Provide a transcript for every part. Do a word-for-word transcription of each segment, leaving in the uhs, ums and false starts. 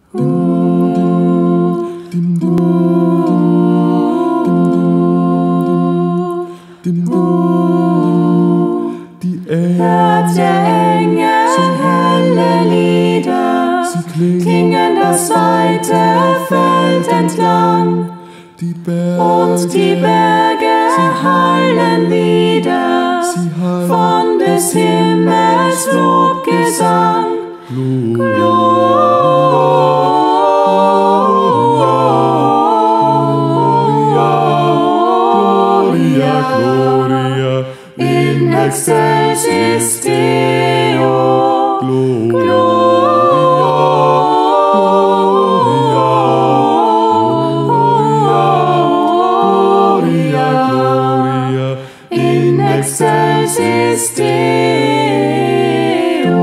Hört der Engel helle Lieder, klingen das weite Feld entlang. Und die Berge hallen wieder von des Himmels Lobgesang. Gloria, Gloria, in excelsis Deo. Gloria, Gloria, in excelsis Deo.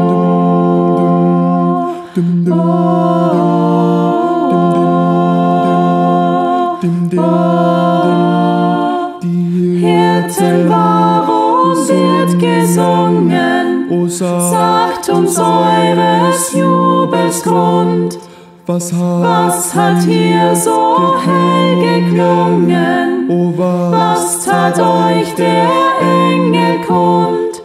Hirten, warum wird gesungen? Sagt uns eures Jubels Grund. Was hat, was hat hier so hell geklungen? Oh, was, was tat euch der Engel kund?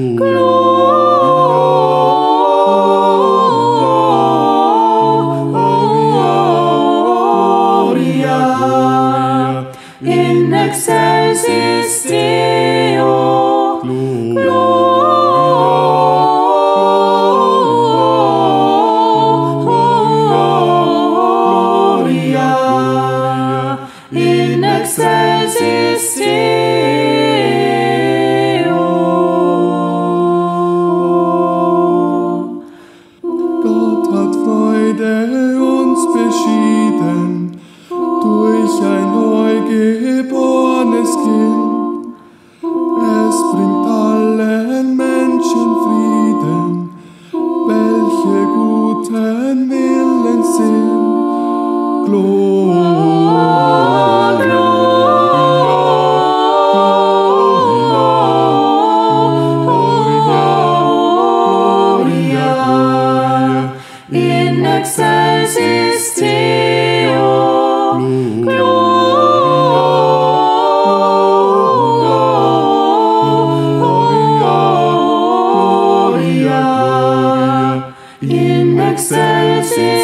Gloria, in excelsis Deo. Gloria, in excelsis Deo. Gott hat Freude uns beschieden durch ein neugeborenes Kind. Es bringt allen Menschen Frieden, welche guten Willens sind. Gloria, Gloria, in excelsis Deo. Gloria, in excelsis